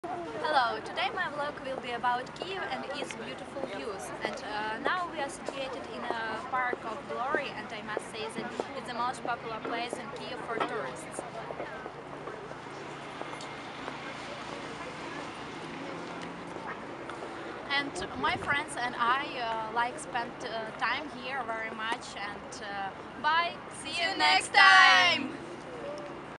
Hello, today my vlog will be about Kiev and its beautiful views. And now we are situated in a park of glory, and I must say that it's the most popular place in Kiev for tourists. And my friends and I like spend time here very much. And bye, see you next time!